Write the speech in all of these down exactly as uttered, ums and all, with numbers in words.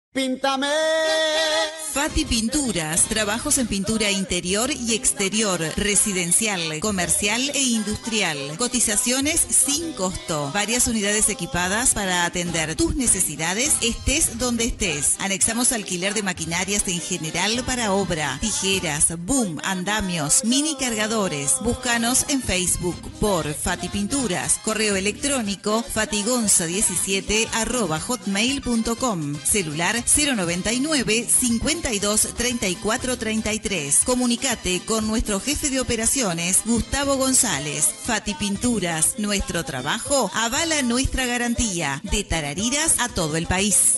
Píntame. Fati Pinturas, trabajos en pintura interior y exterior, residencial, comercial e industrial. Cotizaciones sin costo. Varias unidades equipadas para atender tus necesidades, estés donde estés. Anexamos alquiler de maquinarias en general para obra, tijeras, boom, andamios, mini cargadores. Búscanos en Facebook por Fati Pinturas. Correo electrónico fatigonza diecisiete arroba hotmail punto com. Celular cero noventa y nueve cincuenta y dos treinta y cuatro treinta y tres. Comunicate con nuestro jefe de operaciones, Gustavo González. Fati Pinturas, nuestro trabajo avala nuestra garantía. De Tarariras a todo el país.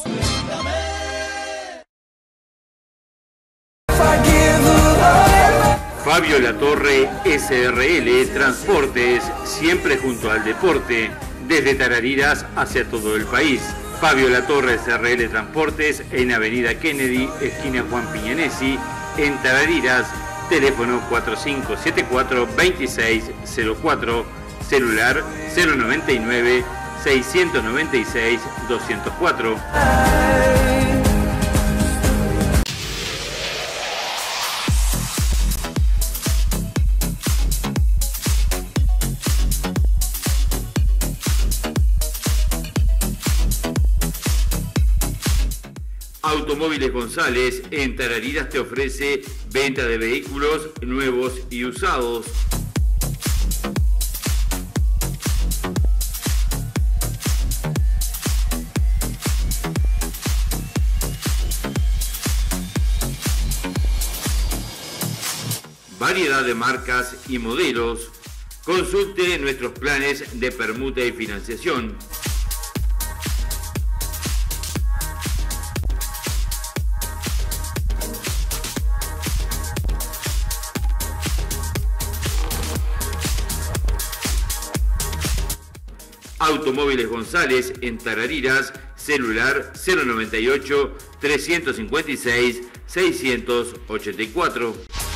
Fabio Latorre, S R L Transportes, siempre junto al deporte, desde Tarariras hacia todo el país. Fabio Latorre, S R L Transportes, en Avenida Kennedy, esquina Juan Piñanesi, en Tarariras, teléfono cuatro cinco siete cuatro, dos seis cero cuatro, celular cero noventa y nueve, seiscientos noventa y seis, doscientos cuatro. Automóviles González en Tarariras te ofrece venta de vehículos nuevos y usados. Variedad de marcas y modelos. Consulte nuestros planes de permuta y financiación. Automóviles González en Tarariras, celular cero noventa y ocho, trescientos cincuenta y seis, seiscientos ochenta y cuatro.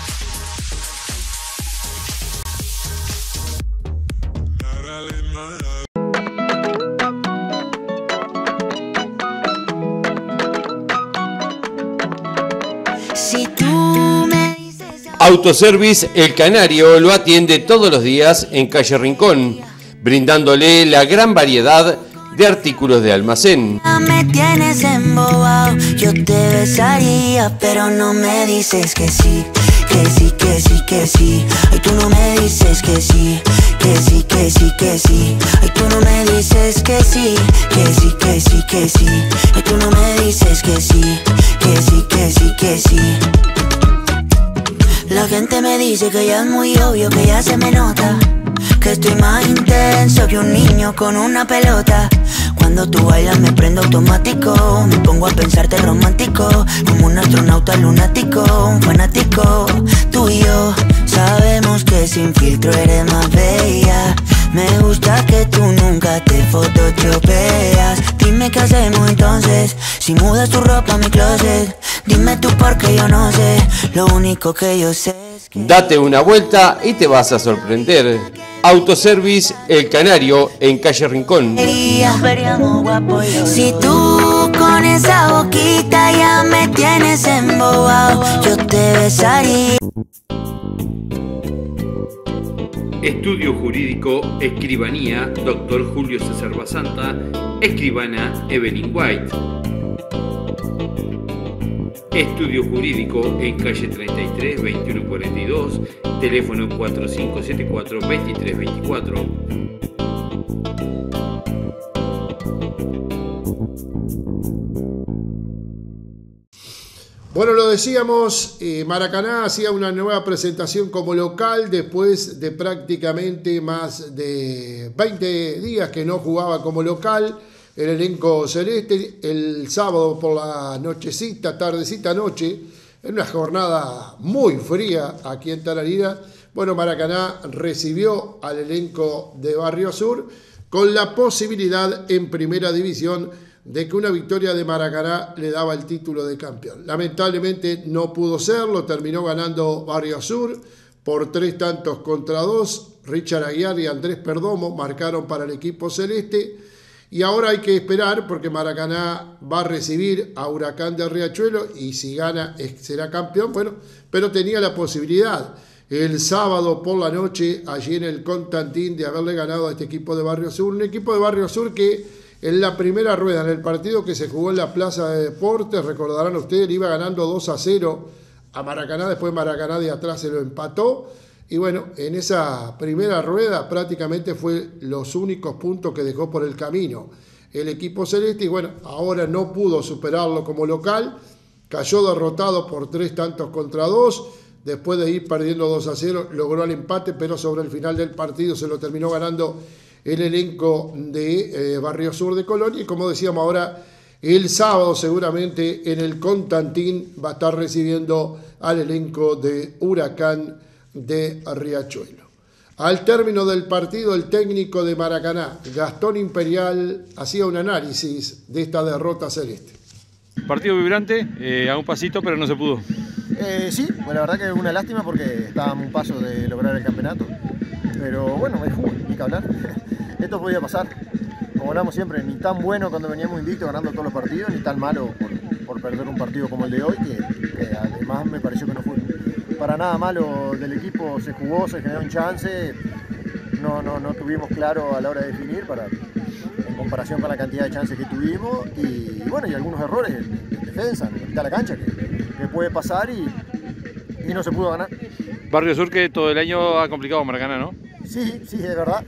Autoservice El Canario lo atiende todos los días en calle Rincón, brindándole la gran variedad de artículos de almacén. Me tienes embobado, yo te besaría, pero no me dices que sí, que sí, que sí, que sí. Ay, tú no me dices que sí, que sí, que sí, que sí. Ay, tú no me dices que sí, que sí, que sí, que sí. Ay, tú no me dices que sí, que sí, que sí, que sí. La gente me dice que ya es muy obvio, que ya se me nota, que estoy más intenso que un niño con una pelota. Cuando tú bailas me prendo automático, me pongo a pensarte romántico, como un astronauta lunático, un fanático. Tú y yo sabemos que sin filtro eres más bella. Me gusta que tú nunca te photoshopeas. Dime qué hacemos entonces, si mudas tu ropa a mi closet. Dime tú porque yo no sé, lo único que yo sé es que... Date una vuelta y te vas a sorprender. Autoservice El Canario en calle Rincón. Si tú con esa boquita ya me tienes embobado, yo te besaría. Estudio Jurídico Escribanía, doctor Julio César Basanta, escribana Evelyn White. Estudio Jurídico en calle treinta y tres, veintiuno cuarenta y dos, teléfono cuatro cinco siete cuatro, dos tres dos cuatro. Bueno, lo decíamos, eh, Maracaná hacía una nueva presentación como local después de prácticamente más de veinte días que no jugaba como local. El elenco celeste, el sábado por la nochecita, tardecita, noche, en una jornada muy fría aquí en Tarariras. Bueno, Maracaná recibió al elenco de Barrio Sur con la posibilidad en primera división de que una victoria de Maracaná le daba el título de campeón. Lamentablemente no pudo serlo, terminó ganando Barrio Sur por tres tantos contra dos. Richard Aguiar y Andrés Perdomo marcaron para el equipo celeste. Y ahora hay que esperar porque Maracaná va a recibir a Huracán de Riachuelo y si gana será campeón, bueno, pero tenía la posibilidad el sábado por la noche allí en el Constantín de haberle ganado a este equipo de Barrio Sur, un equipo de Barrio Sur que en la primera rueda, en el partido que se jugó en la Plaza de Deportes, recordarán ustedes, iba ganando dos a cero a Maracaná, después Maracaná de atrás se lo empató. Y bueno, en esa primera rueda prácticamente fue los únicos puntos que dejó por el camino el equipo celeste y bueno, ahora no pudo superarlo como local, cayó derrotado por tres tantos contra dos, después de ir perdiendo dos a cero, logró el empate, pero sobre el final del partido se lo terminó ganando el elenco de eh, Barrio Sur de Colonia y como decíamos ahora, el sábado seguramente en el Constantín va a estar recibiendo al elenco de Huracán de Riachuelo. Al término del partido, el técnico de Maracaná, Gastón Imperial, hacía un análisis de esta derrota celeste. Partido vibrante, eh, a un pasito, pero no se pudo. Eh, sí, bueno, la verdad que es una lástima porque estábamos a un paso de lograr el campeonato. Pero bueno, me fui, ni que hablar. Esto podía pasar. Como hablamos siempre, ni tan bueno cuando veníamos invictos ganando todos los partidos, ni tan malo por, por perder un partido como el de hoy, que, que además me pareció que no fue para nada malo del equipo, se jugó, se generó un chance, no, no, no tuvimos claro a la hora de definir para, en comparación con la cantidad de chances que tuvimos y bueno, y algunos errores en, en defensa, en la mitad de la cancha que, que puede pasar y, y no se pudo ganar. Barrio Sur que todo el año ha complicado a Maracaná, ¿no? Sí, sí, es verdad.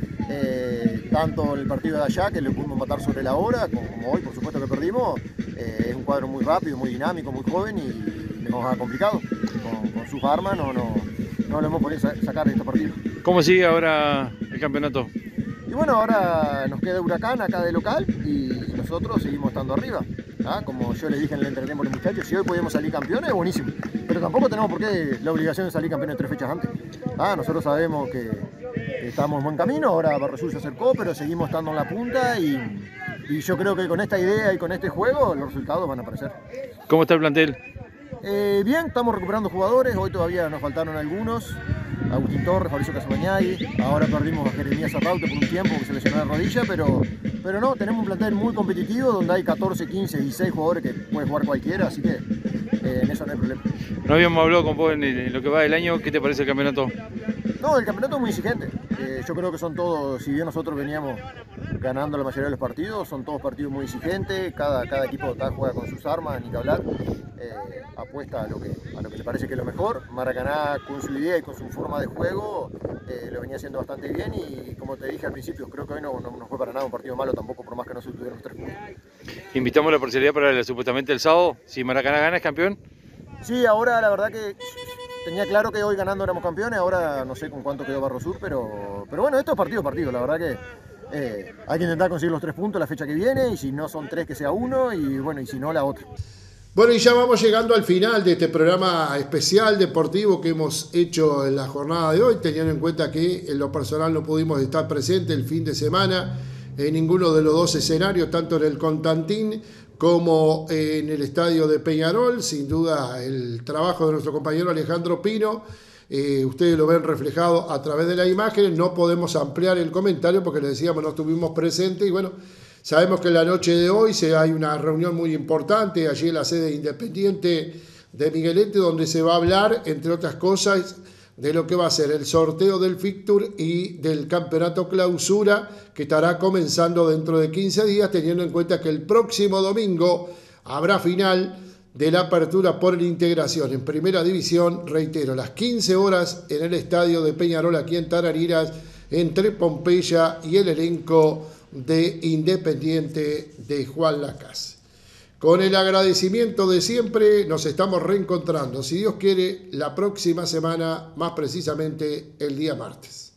Eh, tanto el partido de allá, que lo pudimos matar sobre la hora, como, como hoy, por supuesto que perdimos, eh, es un cuadro muy rápido, muy dinámico, muy joven y nos ha complicado. Con, con sus armas no, no, no lo hemos podido sacar de estos partidos. ¿Cómo sigue ahora el campeonato? Y bueno, ahora nos queda Huracán acá de local y nosotros seguimos estando arriba. ¿Ah? Como yo les dije en el entretiempo a los muchachos, si hoy podemos salir campeones, buenísimo. Pero tampoco tenemos por qué la obligación de salir campeones tres fechas antes. ¿Ah? Nosotros sabemos que, que estamos en buen camino, ahora Barrio Sur se acercó, pero seguimos estando en la punta y, y yo creo que con esta idea y con este juego los resultados van a aparecer. ¿Cómo está el plantel? Eh, bien, estamos recuperando jugadores, hoy todavía nos faltaron algunos. Agustín Torres, Fabricio Casamañay, ahora perdimos a Jeremías Arraute por un tiempo que se lesionó la rodilla, pero, pero no, tenemos un plantel muy competitivo donde hay catorce, quince, dieciséis jugadores que puede jugar cualquiera, así que eh, en eso no hay problema. No habíamos hablado con vos en, el, en lo que va del año, ¿qué te parece el campeonato? No, el campeonato es muy exigente, eh, yo creo que son todos, si bien nosotros veníamos ganando la mayoría de los partidos, son todos partidos muy exigentes, cada, cada equipo está, juega con sus armas, ni que hablar, eh, apuesta a lo, que, a lo que le parece que es lo mejor. Maracaná con su idea y con su forma de juego eh, lo venía haciendo bastante bien y como te dije al principio, creo que hoy no, no, no fue para nada un partido malo tampoco, por más que no se tuvieron los tres puntos. ¿Invitamos la parcialidad para el, supuestamente el sábado? Si Maracaná gana, ¿es campeón? Sí, ahora la verdad que tenía claro que hoy ganando éramos campeones, ahora no sé con cuánto quedó Barrio Sur, pero, pero bueno, esto es partido a partido, la verdad que eh, hay que intentar conseguir los tres puntos la fecha que viene y si no son tres que sea uno y bueno, y si no la otra. Bueno, y ya vamos llegando al final de este programa especial deportivo que hemos hecho en la jornada de hoy, teniendo en cuenta que en lo personal no pudimos estar presentes el fin de semana en ninguno de los dos escenarios, tanto en el Constantín como en el estadio de Peñarol. Sin duda el trabajo de nuestro compañero Alejandro Pino, eh, ustedes lo ven reflejado a través de la imagen, no podemos ampliar el comentario porque les decíamos no estuvimos presentes y bueno, sabemos que en la noche de hoy se, hay una reunión muy importante allí en la sede independiente de Miguelete donde se va a hablar, entre otras cosas, de lo que va a ser el sorteo del fixture y del campeonato clausura que estará comenzando dentro de quince días, teniendo en cuenta que el próximo domingo habrá final de la apertura por la integración en primera división, reitero, las quince horas en el estadio de Peñarol aquí en Tarariras, entre Pompeya y el elenco de Independiente de Juan Lacase. Con el agradecimiento de siempre, nos estamos reencontrando, si Dios quiere, la próxima semana, más precisamente el día martes.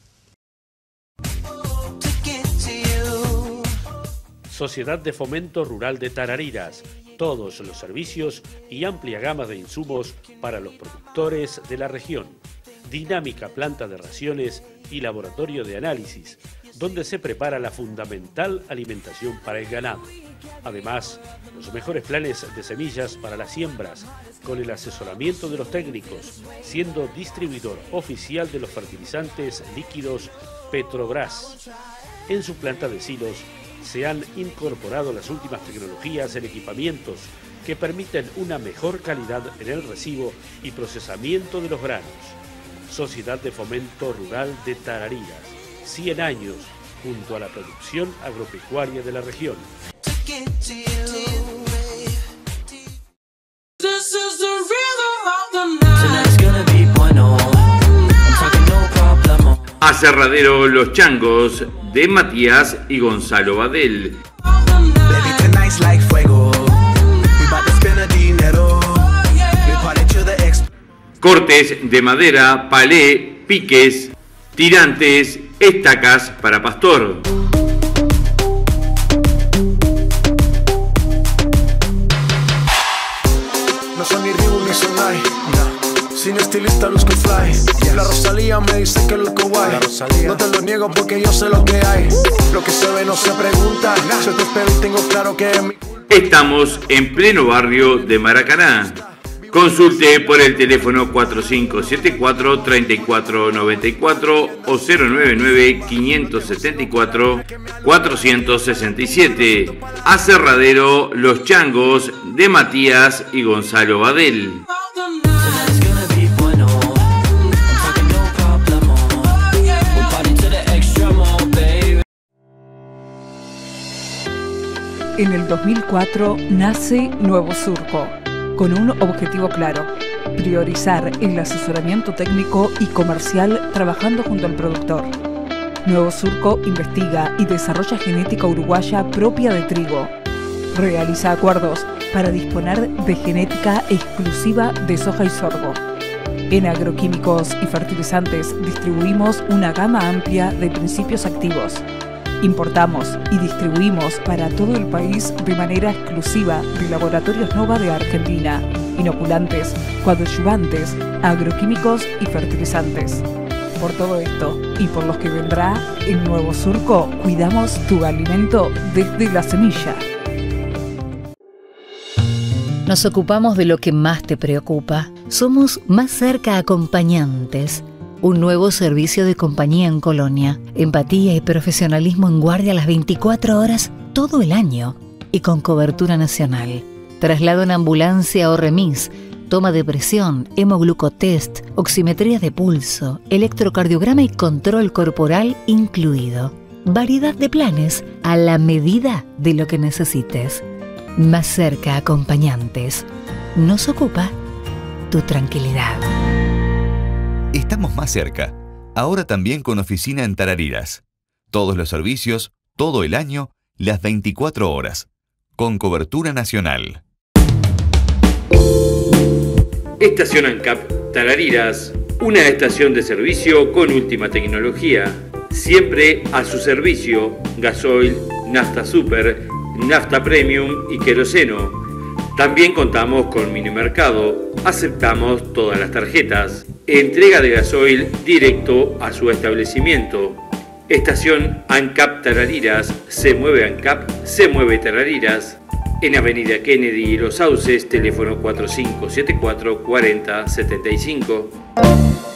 Sociedad de Fomento Rural de Tarariras. Todos los servicios y amplia gama de insumos para los productores de la región. Dinámica planta de raciones y laboratorio de análisis, donde se prepara la fundamental alimentación para el ganado. Además, los mejores planes de semillas para las siembras, con el asesoramiento de los técnicos, siendo distribuidor oficial de los fertilizantes líquidos Petrobras. En su planta de silos se han incorporado las últimas tecnologías en equipamientos que permiten una mejor calidad en el recibo y procesamiento de los granos. Sociedad de Fomento Rural de Tarariras, cien años junto a la producción agropecuaria de la región. Aserradero Los Changos de Matías y Gonzalo Badel. Cortes de madera, palé, piques, tirantes, estacas para pastor. No son ni Reebok ni Sonai, no. Sin estilista luzco fly. La Rosalía me dice que luzco guay. No te lo niego porque yo sé lo que hay. Lo que se ve no se pregunta. Yo te espero y tengo claro que es mi... Estamos en pleno barrio de Maracaná. Consulte por el teléfono cuatro cinco siete cuatro, tres cuatro nueve cuatro o cero nueve nueve, cinco siete cuatro, cuatro seis siete. Aserradero Los Changos de Matías y Gonzalo Badel. En el dos mil cuatro nace Nuevo Surco, con un objetivo claro: priorizar el asesoramiento técnico y comercial trabajando junto al productor. Nuevo Surco investiga y desarrolla genética uruguaya propia de trigo. Realiza acuerdos para disponer de genética exclusiva de soja y sorgo. En agroquímicos y fertilizantes distribuimos una gama amplia de principios activos. Importamos y distribuimos para todo el país de manera exclusiva de Laboratorios Nova de Argentina, inoculantes, coadyuvantes, agroquímicos y fertilizantes. Por todo esto y por los que vendrá, en Nuevo Surco cuidamos tu alimento desde la semilla. Nos ocupamos de lo que más te preocupa. Somos Más Cerca Acompañantes. Un nuevo servicio de compañía en Colonia. Empatía y profesionalismo en guardia a las veinticuatro horas todo el año y con cobertura nacional. Traslado en ambulancia o remis, toma de presión, hemoglucotest, oximetría de pulso, electrocardiograma y control corporal incluido. Variedad de planes a la medida de lo que necesites. Más Cerca Acompañantes. Nos ocupa tu tranquilidad. Estamos más cerca, ahora también con oficina en Tarariras. Todos los servicios, todo el año, las veinticuatro horas, con cobertura nacional. Estación ANCAP Tarariras, una estación de servicio con última tecnología. Siempre a su servicio, gasoil, nafta super, nafta premium y queroseno. También contamos con minimercado, aceptamos todas las tarjetas. Entrega de gasoil directo a su establecimiento. Estación ANCAP Tarariras, se mueve ANCAP, se mueve Tarariras. En Avenida Kennedy y Los Sauces, teléfono cuatro cinco siete cuatro, cuarenta setenta y cinco.